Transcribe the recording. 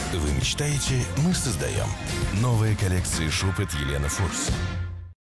Вы мечтаете, мы создаем. Новые коллекции шуб от Елена Фурс.